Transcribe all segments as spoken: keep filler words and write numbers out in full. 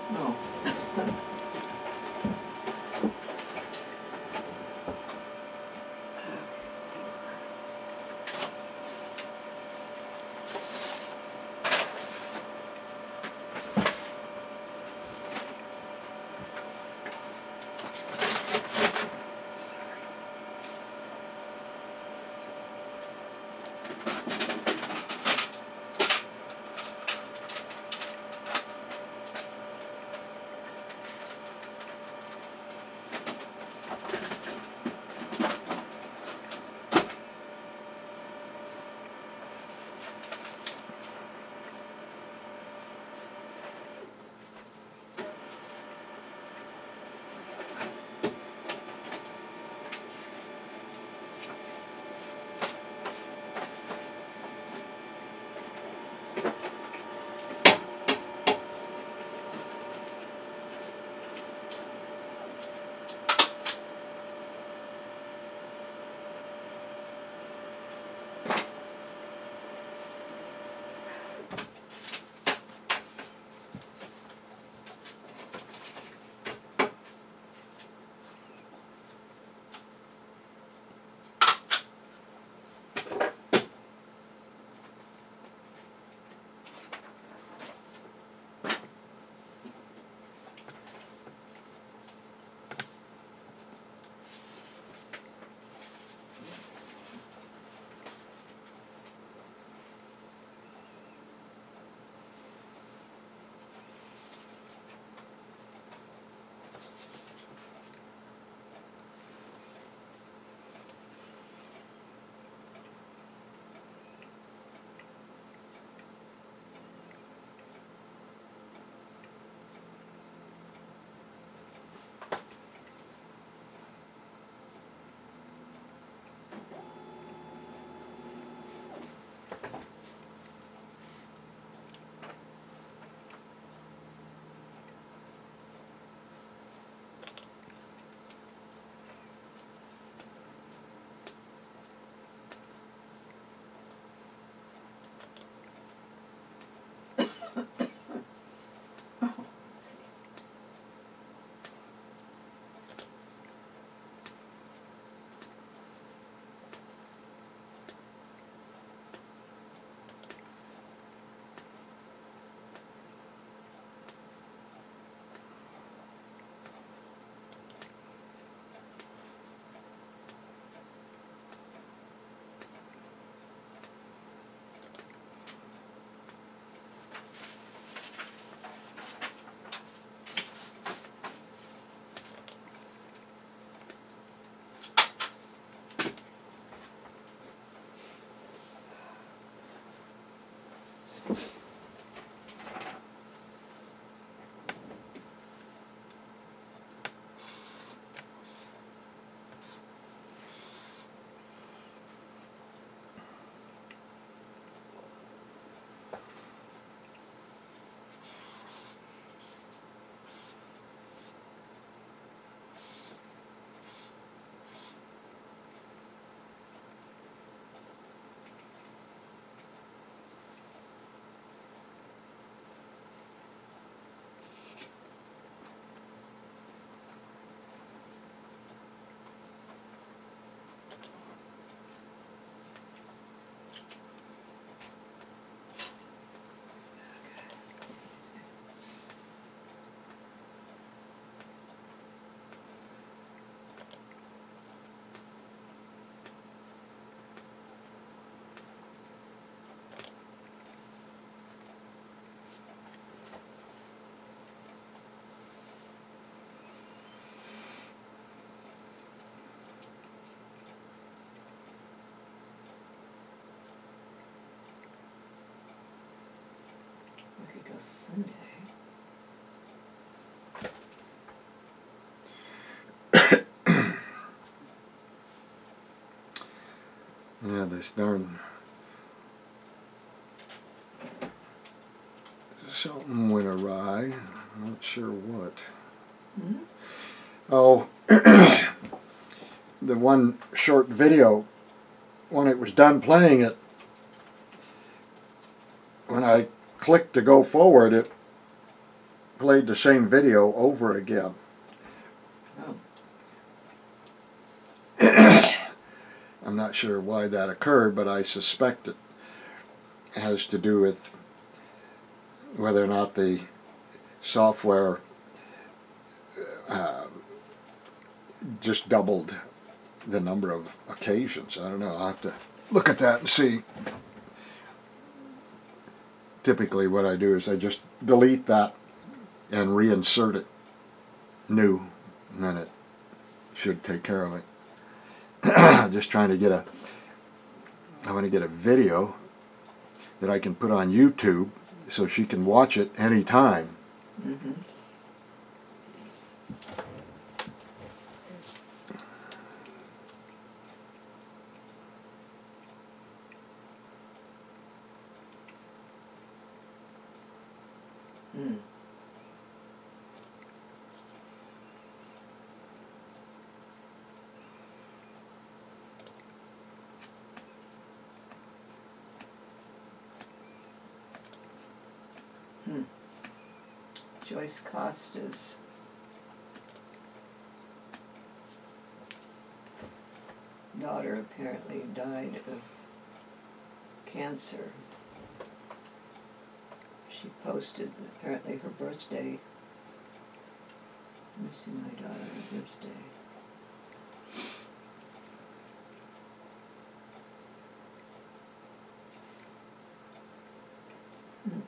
No. We could go Sunday. Yeah, this darn something went awry. I'm not sure what. Mm-hmm. Oh, the one short video, when it was done playing it, when I clicked to go forward, it played the same video over again. Oh. I'm not sure why that occurred, but I suspect it has to do with whether or not the software uh, just doubled the number of occasions. I don't know. I'll have to look at that and see. Typically what I do is I just delete that and reinsert it new, and then it should take care of it. Just trying to get a, I want to get a video that I can put on YouTube so she can watch it anytime. Mm-hmm. Hmm. Hmm. Joyce Costa's daughter apparently died of cancer. She posted apparently her birthday. Let me see my daughter's birthday. Hmm.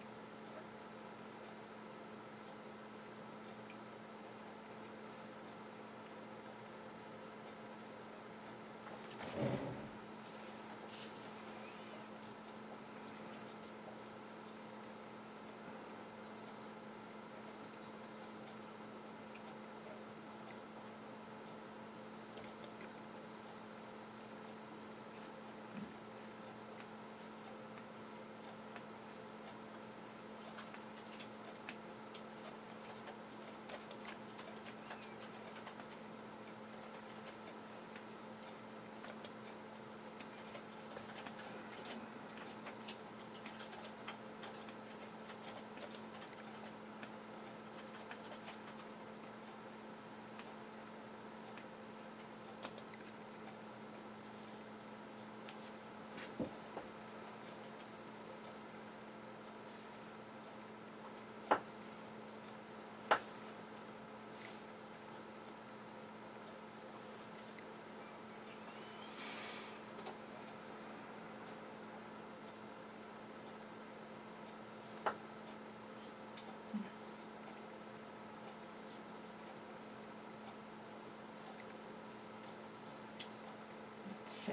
Sad.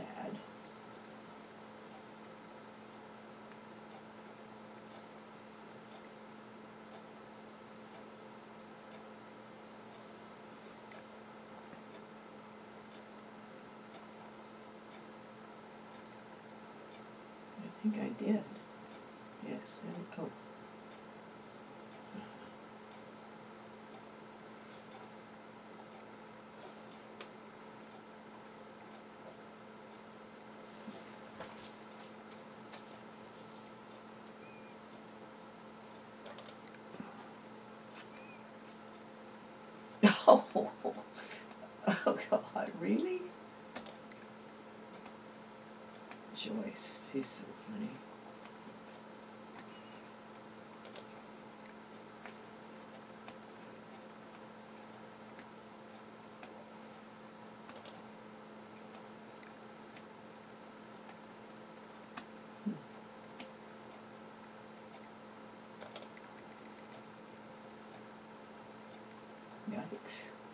I think I did. Yes. I, oh. Oh, oh God, really? Joyce, she's so funny. Hmm. Yikes.